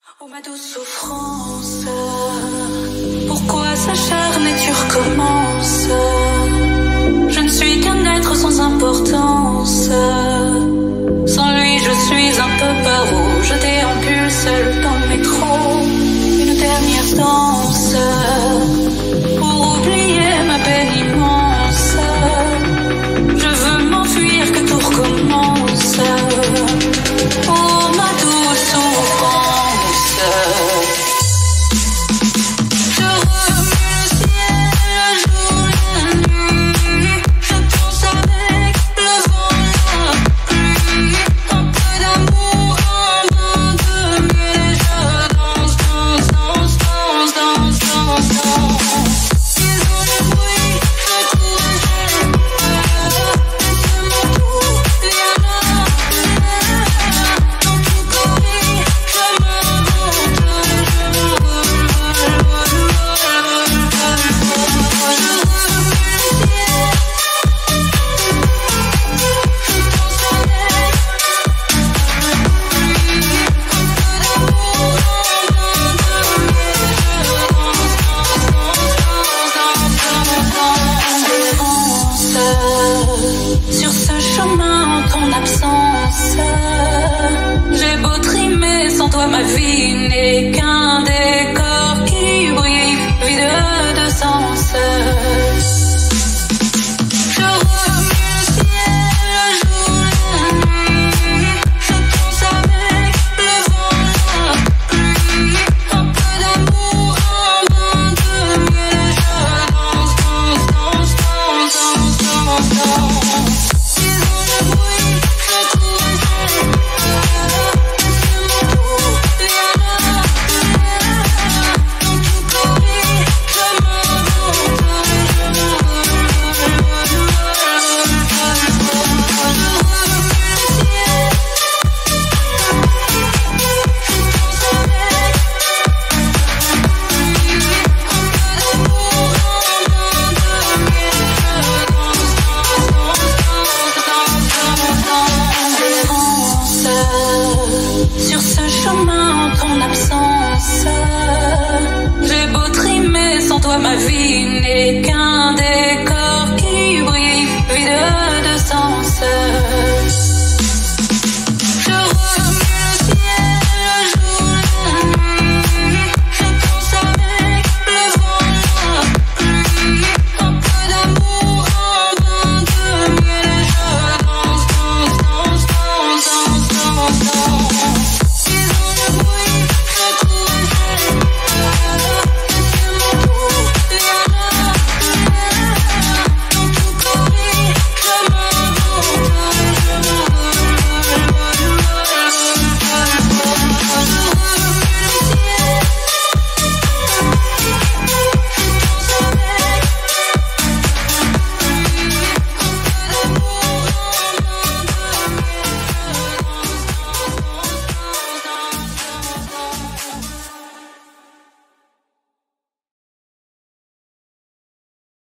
Oh ma douce souffrance, pourquoi s'acharner, tu recommences? Je ne suis qu'un être sans importance. Sans lui je suis un peu paro. Je déambule seul dans le métro. Une dernière danse pour oublier ma peine immense. Je veux m'enfuir, que tout recommence. Oh ma douce souffrance. Je remue le ciel, le jour, la nuit. Je danse avec le vent, la pluie. Un peu d'amour, un bain de miel. Je danse, danse, danse, danse, danse, danse, danse. Ils ont le bruit, je cours et je pars. Laisse-moi tout, viens là. Dans tout Paris, je m'invente. Sur ce chemin, en ton absence, j'ai beau trimer, sans toi ma vie n'est qu'un décor qui brille, vide de sens. Je remue le ciel, le jour, la nuit. Je danse avec le vent, la pluie. Un peu d'amour, un bain de miel. Je danse, danse, danse, danse, danse, danse, danse. Ils ont le bruit, je cours et je pars. Laisse-moi tout, viens là. Dans tout Paris, je m'invente. Sur ce chemin, en ton absence, j'ai beau trimer, sans toi ma vie n'est qu'un délire.